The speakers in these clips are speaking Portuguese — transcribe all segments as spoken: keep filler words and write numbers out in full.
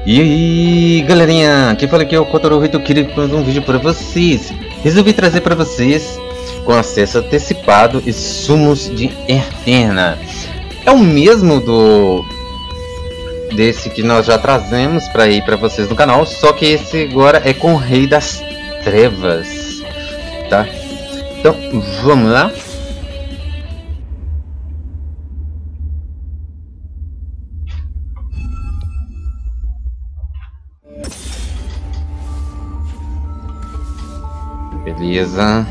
E aí, galerinha, aqui fala que é o Kotaro Hitokiri com um vídeo para vocês. Resolvi trazer para vocês com acesso antecipado e sumos de Eterna. É o mesmo do desse que nós já trazemos para ir para vocês no canal, só que esse agora é com o Rei das Trevas, tá? Então, vamos lá. Beleza.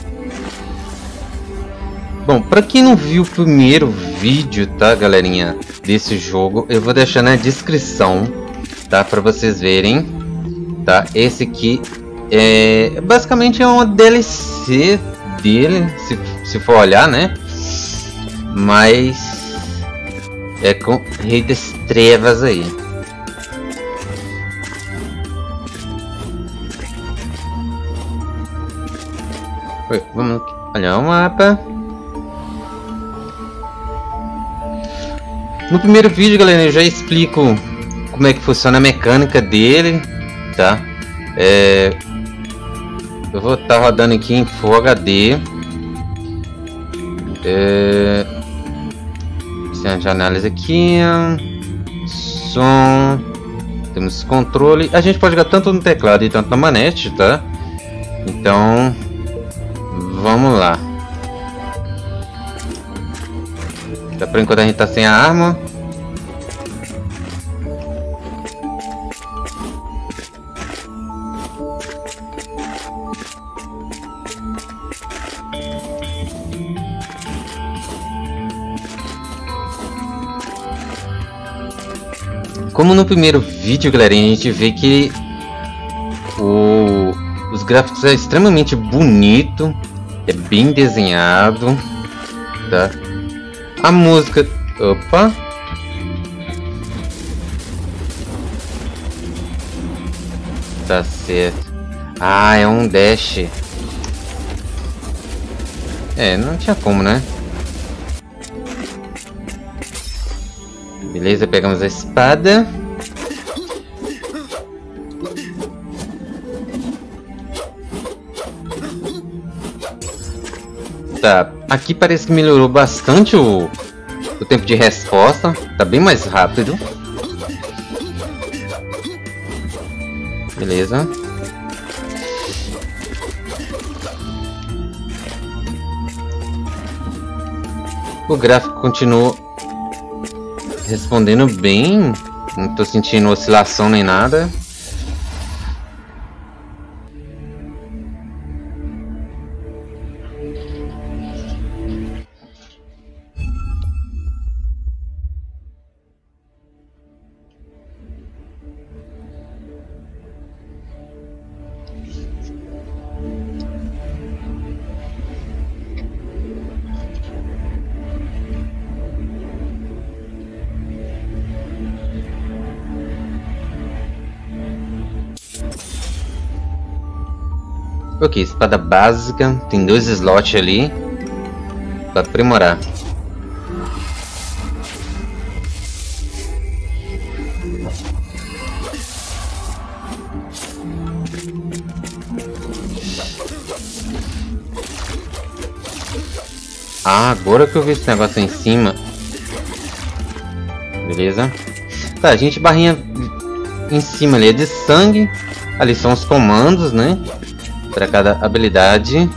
Bom, para quem não viu o primeiro vídeo, tá, galerinha, desse jogo, eu vou deixar na descrição, tá, para vocês verem, tá? Esse aqui é basicamente é uma D L C dele, se, se for olhar, né? Mas é com Rei das Trevas aí. Vamos olhar o mapa. No primeiro vídeo, galera, eu já explico como é que funciona a mecânica dele, tá? É, eu vou estar tá rodando aqui em Full H D. É, sistema de análise aqui, som, temos controle. A gente pode jogar tanto no teclado e tanto na manete, tá? Então vamos lá. Tá, por enquanto a gente tá sem a arma. Como no primeiro vídeo, galerinha, a gente vê que o, os gráficos é extremamente bonito. É bem desenhado, tá? A música... Opa! Tá certo. Ah, é um dash. É, não tinha como, né? Beleza, pegamos a espada. Tá, aqui parece que melhorou bastante o, o tempo de resposta, tá bem mais rápido. Beleza. O gráfico continua respondendo bem, não tô sentindo oscilação nem nada. Ok, espada básica, tem dois slots ali para aprimorar. Ah, agora que eu vi esse negócio em cima. Beleza. Tá, a gente barrinha em cima ali é de sangue. Ali são os comandos, né? Para cada habilidade.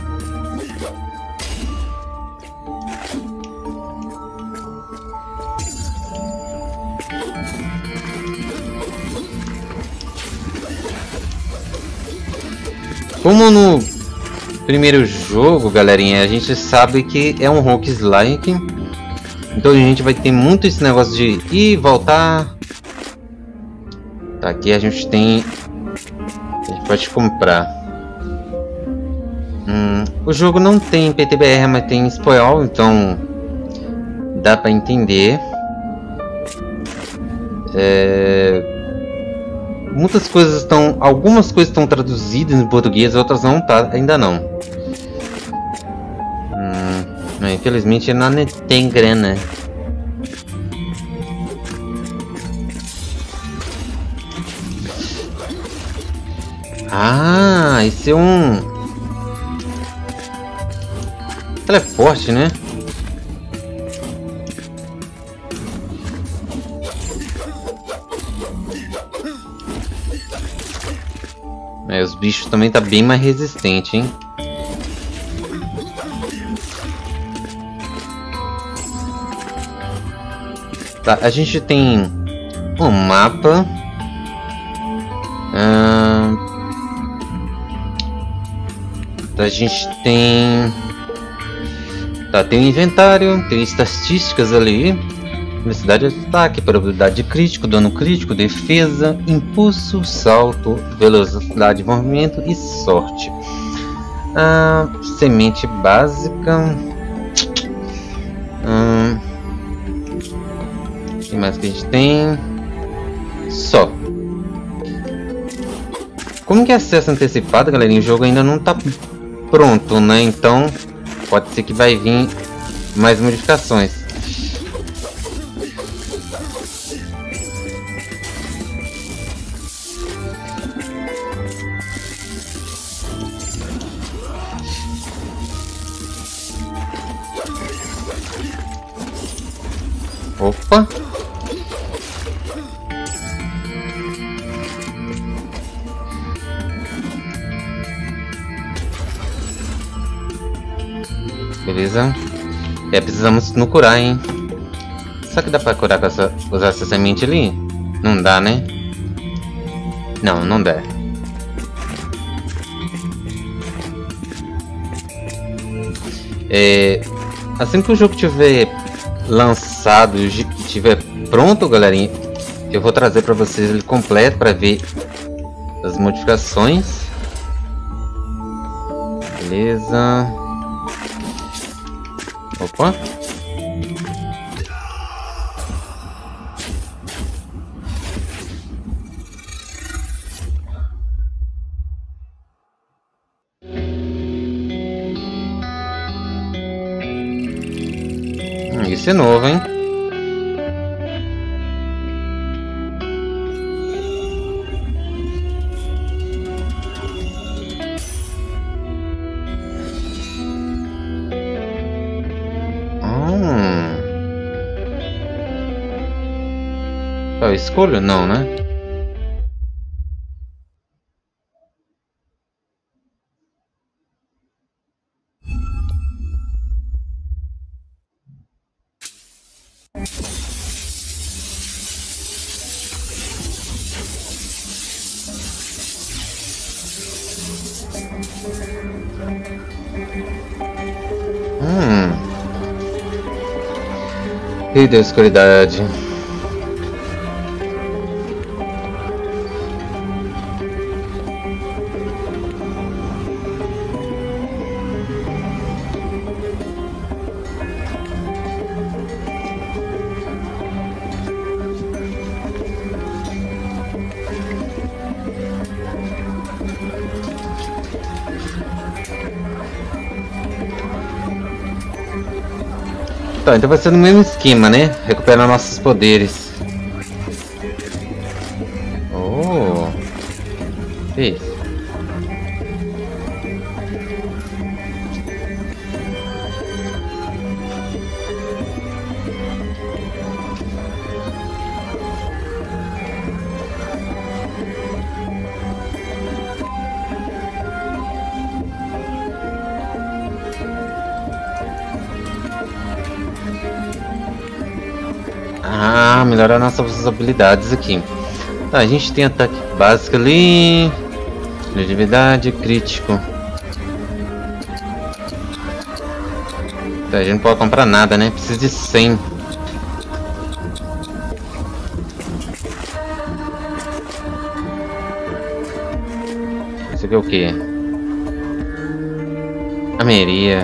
Como no primeiro jogo, galerinha, a gente sabe que é um roguelike. Então a gente vai ter muito esse negócio de ir e voltar. Tá, aqui a gente tem... A gente pode comprar. Hum, o jogo não tem P T B R, mas tem espanhol, então dá para entender. É, muitas coisas estão, algumas coisas estão traduzidas em português, outras não tá, ainda não. Hum, mas infelizmente não tem grana. Ah, esse é um teleporte, né? É, os bichos também tá bem mais resistente, hein? Tá, a gente tem um mapa. Ah, a gente tem... Tá, tem um inventário, tem estatísticas ali. Velocidade de ataque, probabilidade de crítico, dano crítico, defesa, impulso, salto, velocidade de movimento e sorte. Ah, semente básica. Ah, o que mais que a gente tem? Só. Como que é acesso antecipado, galerinha? O jogo ainda não tá pronto, né? Então pode ser que vai vir mais modificações. Opa! Beleza. É, precisamos nos curar, hein? Será que dá pra curar com essa, usar essa semente ali? Não dá, né? Não, não dá. É, assim que o jogo tiver lançado e estiver pronto, galerinha, eu vou trazer para vocês ele completo para ver as modificações. Beleza. Opa. Isso é novo, hein? Hum. Eu escolho? Não, né? Hum. Rei da escuridade. Tá, então vai ser no mesmo esquema, né? Recuperar nossos poderes. Oh, que isso? Ah, melhorar nossas habilidades aqui. Tá, a gente tem ataque básico ali, legibilidade, crítico. Tá, a gente não pode comprar nada, né? Precisa de cem. Isso aqui é o que? Ameria.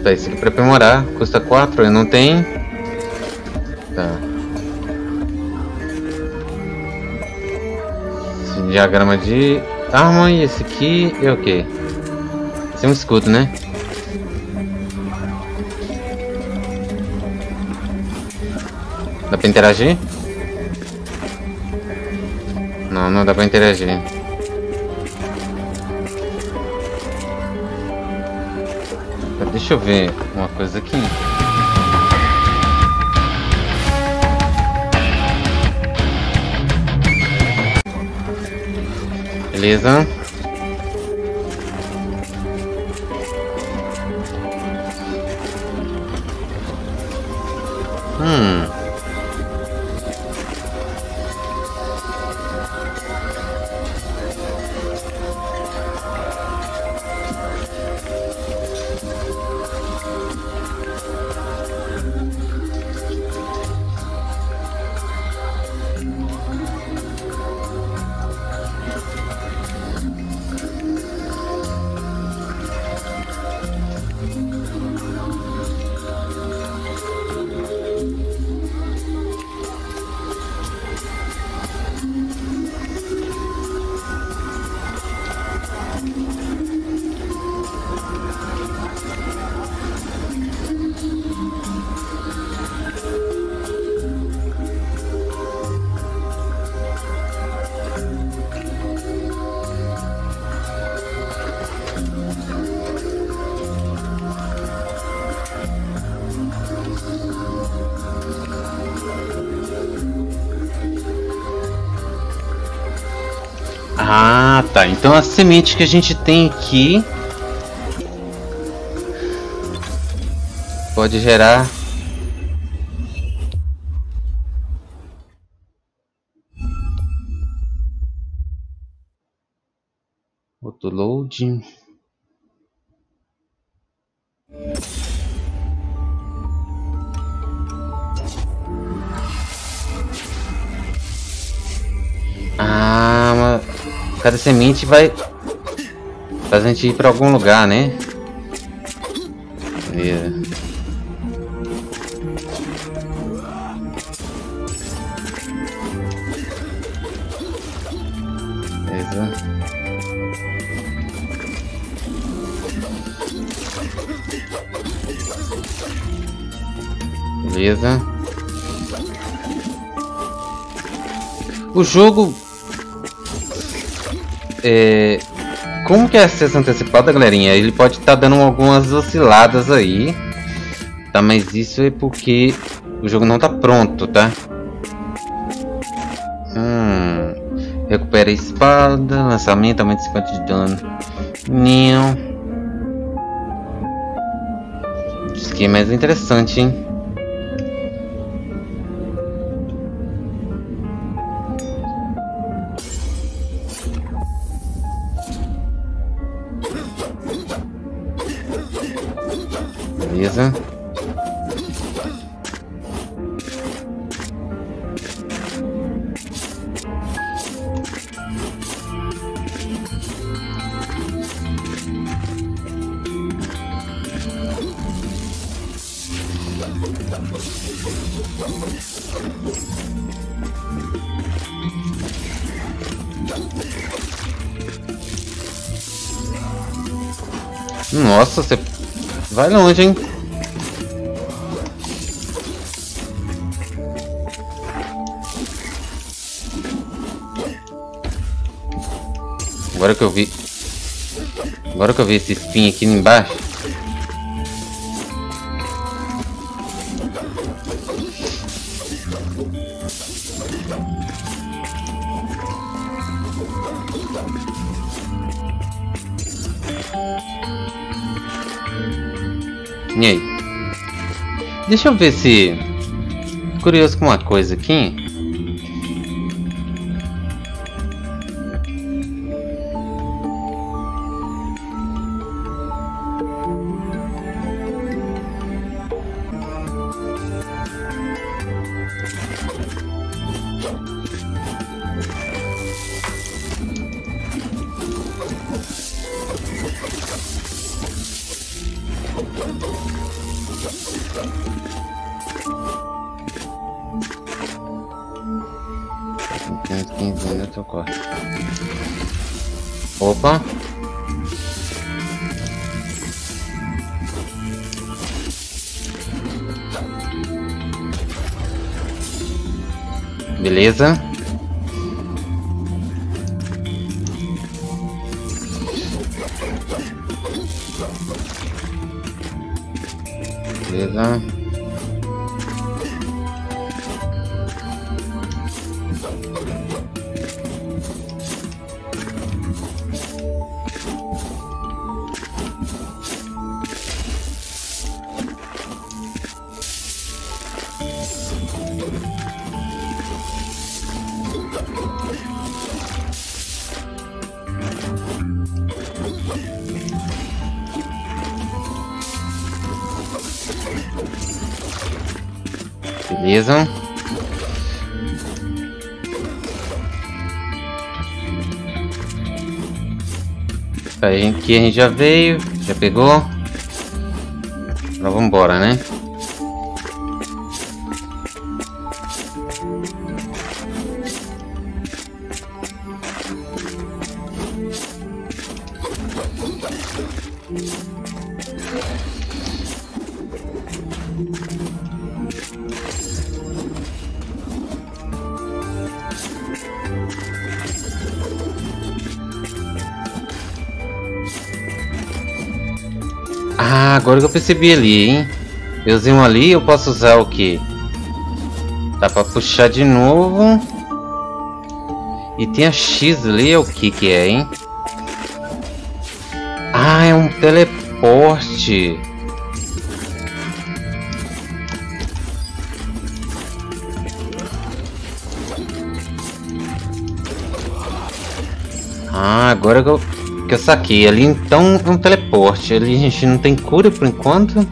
Tá, isso aqui pra aprimorar. Custa quatro, eu não tenho. Tá. Esse diagrama de arma e esse aqui é o que? Esse é um escudo, né? Dá pra interagir? Não, não dá pra interagir. Deixa eu ver uma coisa aqui. Beleza. Hum. Ah, tá. Então a semente que a gente tem aqui pode gerar outro loading. Ah, mas cada semente vai fazer a gente ir para algum lugar, né? Beleza. Beleza. Beleza. O jogo é... Como que é acesso antecipado, galerinha? Ele pode estar tá dando algumas osciladas aí, tá? Mas isso é porque o jogo não tá pronto, tá? Hum... Recupera a espada, lançamento, aumenta cinquenta de dano. Ninho. Isso aqui é mais interessante, hein? Beleza. Nossa, você vai longe, hein? Agora que eu vi, agora que eu vi esse fim aqui embaixo. E aí? Deixa eu ver se... Curioso com uma coisa aqui. Corre. Opa. Beleza. Beleza. Beleza. Aí aqui a gente já veio, já pegou. Agora vamos embora, né? Ah, agora que eu percebi ali, hein? Eu usei um ali, eu posso usar o que? Dá pra puxar de novo. E tem a X ali, é o que que é, hein? Ah, é um teleporte. Ah, agora que eu... que eu saquei ali, então é um teleporte. Ali a gente não tem cura por enquanto.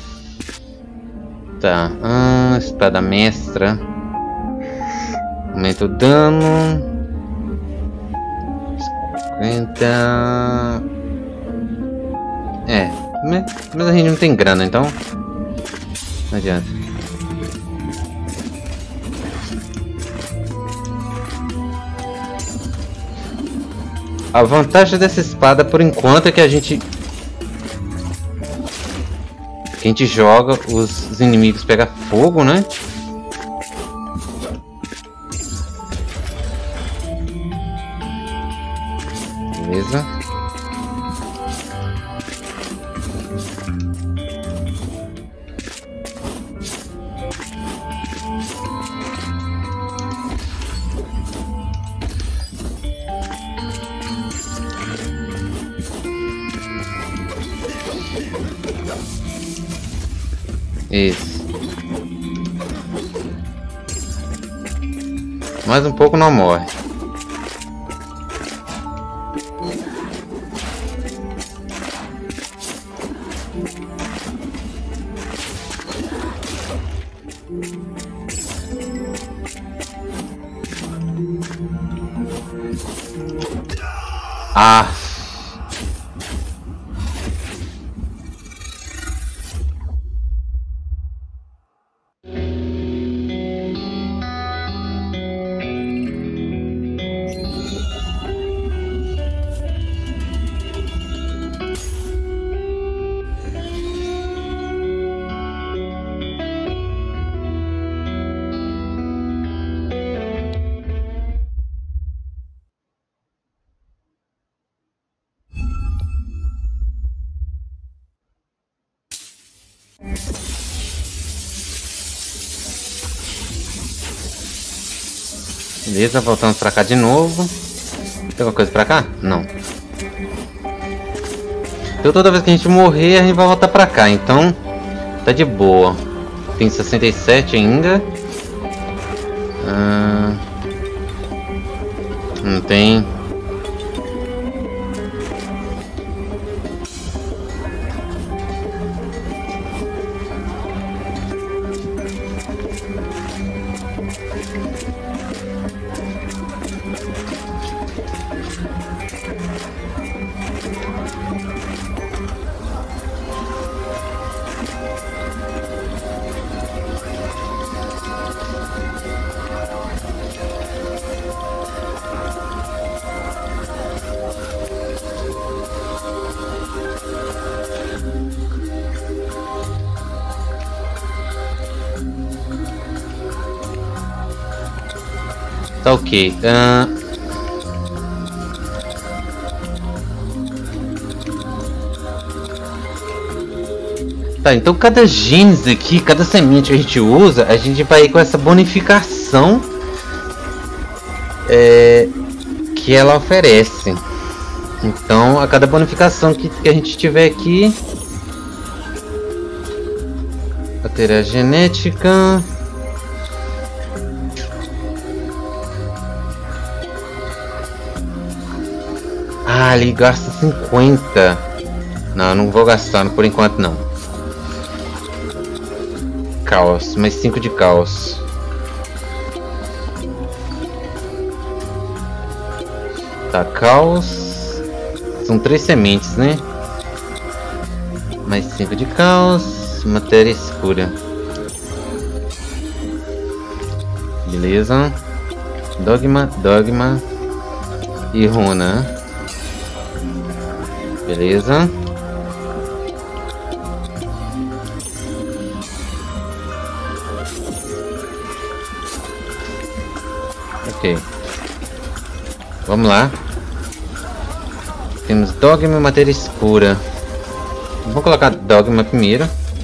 Tá, ah, espada mestra. Aumenta o dano. cinquenta. É, mas a gente não tem grana, então não adianta. A vantagem dessa espada por enquanto é que a gente que a gente joga, os, os inimigos pegam fogo, né? Beleza. Isso. Mais um pouco não morre. Ah. Beleza, voltamos pra cá de novo. Tem alguma coisa pra cá? Não. Então toda vez que a gente morrer, a gente vai voltar pra cá. Então, tá de boa. Tem sessenta e sete ainda. Ah, não tem... Tá ok. Uh... Tá, então cada genes aqui, cada semente que a gente usa, a gente vai com essa bonificação é, que ela oferece. Então, a cada bonificação que, que a gente tiver aqui, bateria genética. Ah, ele gasta cinquenta. Não, não vou gastar por enquanto não. Caos, mais cinco de caos. Tá, caos. São três sementes, né? Mais cinco de caos. Matéria escura. Beleza. Dogma, dogma. E runa. Beleza. Ok. Vamos lá. Temos dogma e matéria escura. Vou colocar dogma primeiro.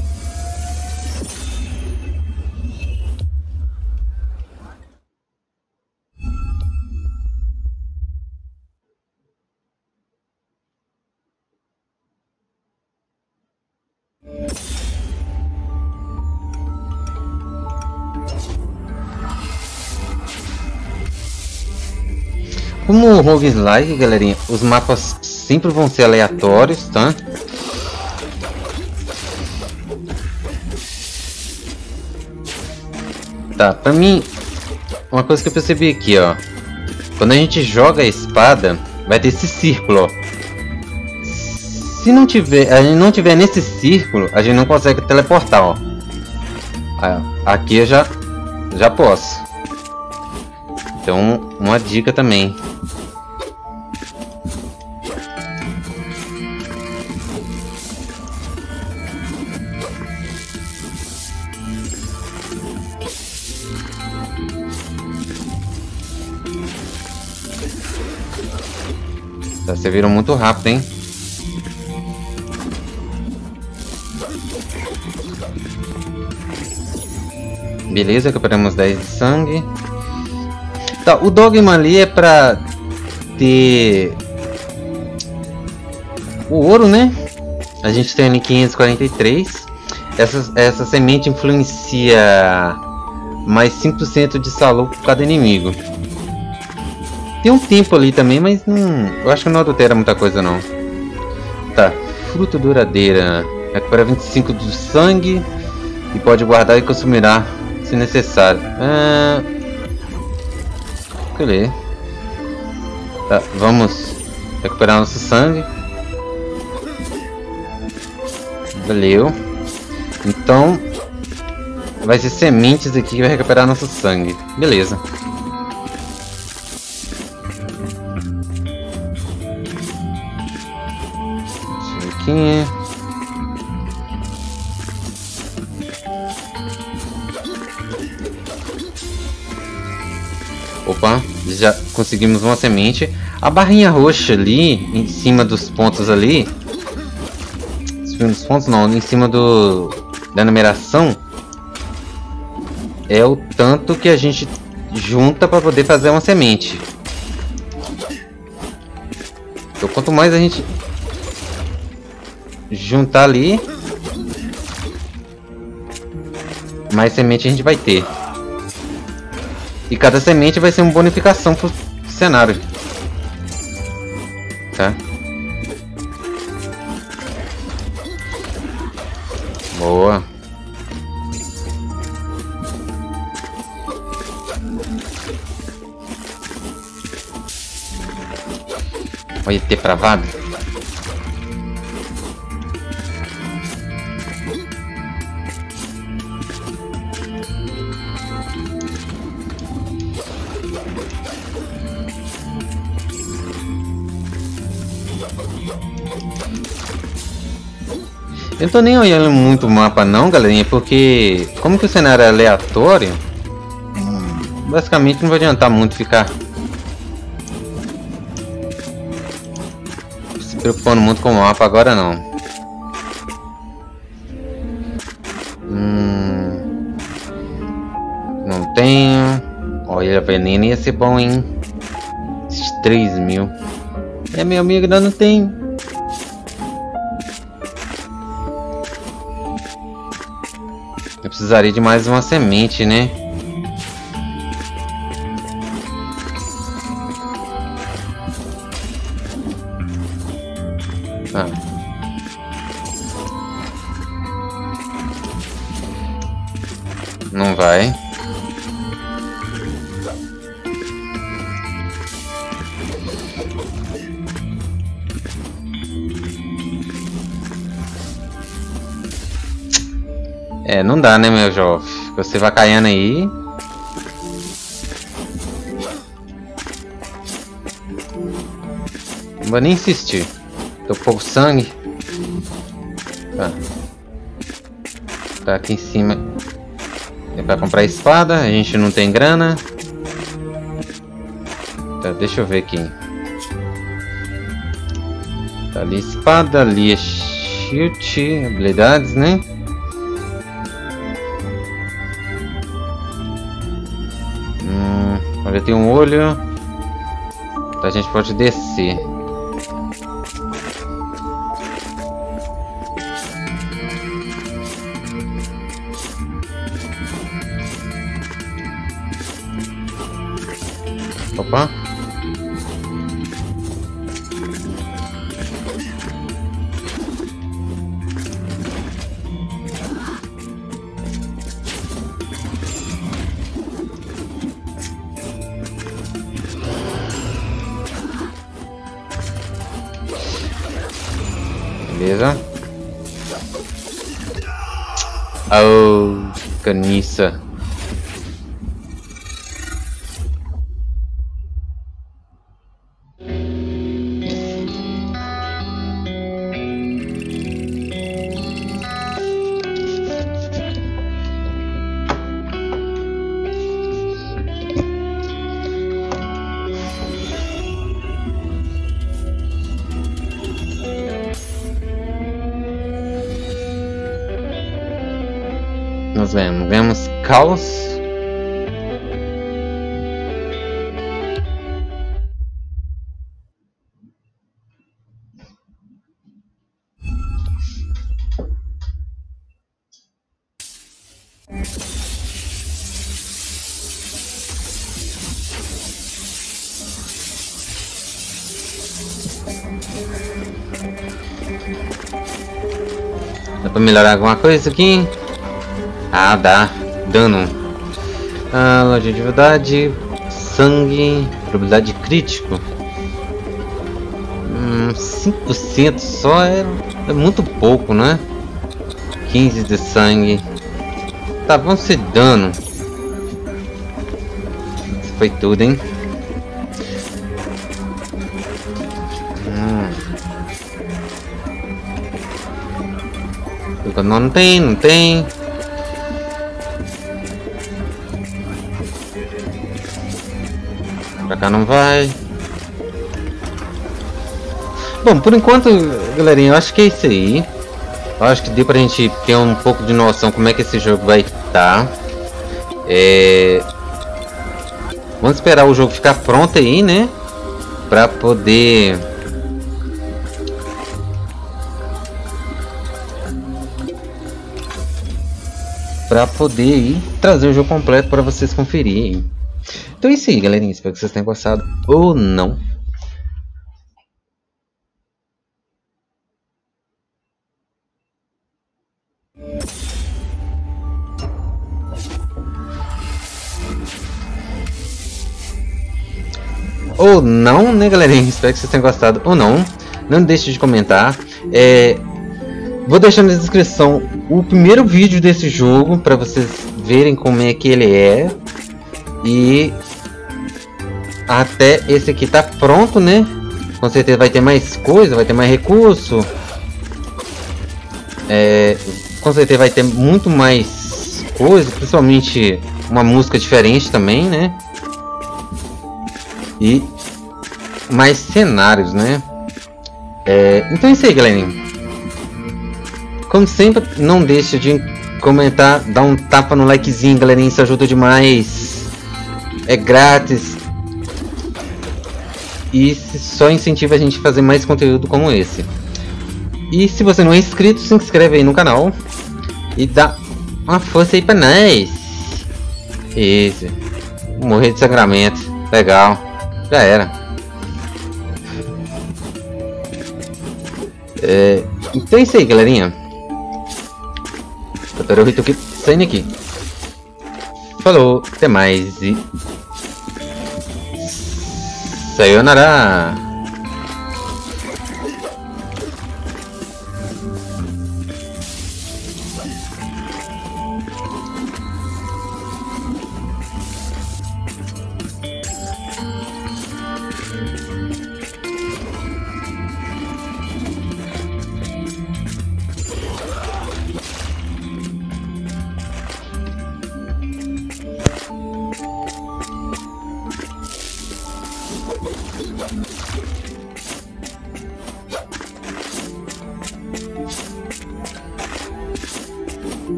Como o roguelike, galerinha, os mapas sempre vão ser aleatórios, tá? Tá, pra mim, uma coisa que eu percebi aqui, ó. Quando a gente joga a espada, vai ter esse círculo, ó. Se não tiver, a gente não tiver nesse círculo, a gente não consegue teleportar, ó. Aqui eu já, já posso. Então, uma dica também. Tá, você virou muito rápido, hein? Beleza, recuperamos dez de sangue. Tá, o dogma ali é pra ter o ouro, né? A gente tem ali quinhentos e quarenta e três. Essa, essa semente influencia mais cinco por cento de saúde por cada inimigo. Tem um tempo ali também, mas não, eu acho que não adultera muita coisa não. Tá, fruta duradeira. Recupera vinte e cinco do sangue e pode guardar e consumirá se necessário. Ah, cadê? Tá, vamos recuperar nosso sangue. Valeu. Então vai ser sementes aqui que vai recuperar nosso sangue. Beleza. Aqui. Opa, já conseguimos uma semente. A barrinha roxa ali, em cima dos pontos ali. Em cima dos pontos não, em cima do da numeração. É o tanto que a gente junta para poder fazer uma semente. Então quanto mais a gente juntar ali, mais semente a gente vai ter. E cada semente vai ser uma bonificação pro cenário. Tá? Boa. Olha, depravado. Eu não tô nem olhando muito o mapa não, galerinha, porque como que o cenário é aleatório, basicamente não vai adiantar muito ficar se preocupando muito com o mapa agora não. Hum, não tenho. Olha, veneno ia ser bom, hein? Esses três mil. É, meu amigo, ainda não tem. Eu precisaria de mais uma semente, né? Ah. Não vai. É, não dá, né, meu jovem? Você vai caindo aí. Não vou nem insistir. Tô com pouco sangue. Tá. Tá aqui em cima. É pra comprar espada. A gente não tem grana. Tá, deixa eu ver aqui. Tá ali espada, ali é shield, habilidades, né? Olha, tem um olho. Então a gente pode descer. Opa. Beleza. Oh, caniça. Nós vemos, vemos caos. Dá pra melhorar alguma coisa aqui? Ah, dá. Dano. Ah, longevidade. Sangue. Probabilidade crítico. Hum, cinco por cento só é, é muito pouco, né? quinze de sangue. Tá, vamos ser dano. Isso foi tudo, hein? Hum. Não tem, não tem. Pra cá não vai. Bom, por enquanto, galerinha, eu acho que é isso aí. Eu acho que deu pra gente ter um pouco de noção como é que esse jogo vai estar. É... Vamos esperar o jogo ficar pronto aí, né? Pra poder... Pra poder aí, trazer o jogo completo para vocês conferirem. Então é isso aí, galerinha. Espero que vocês tenham gostado ou não. Ou não, né, galerinha? Espero que vocês tenham gostado ou não. Não deixe de comentar. É... Vou deixar na descrição o primeiro vídeo desse jogo para vocês verem como é que ele é. E até esse aqui tá pronto, né? Com certeza vai ter mais coisa, vai ter mais recurso. É, com certeza vai ter muito mais coisa, principalmente uma música diferente também, né? E mais cenários, né? É, então é isso aí, galerinha. Como sempre, não deixa de comentar, dar um tapa no likezinho, galerinha, isso ajuda demais. É grátis. E só incentiva a gente a fazer mais conteúdo como esse. E se você não é inscrito, se inscreve aí no canal e dá uma força aí pra nós. Isso. Morrer de sangramento. Legal. Já era. É, então é isso aí, galerinha. Totoro aqui, saindo aqui. Falou, até mais e... Sayonara!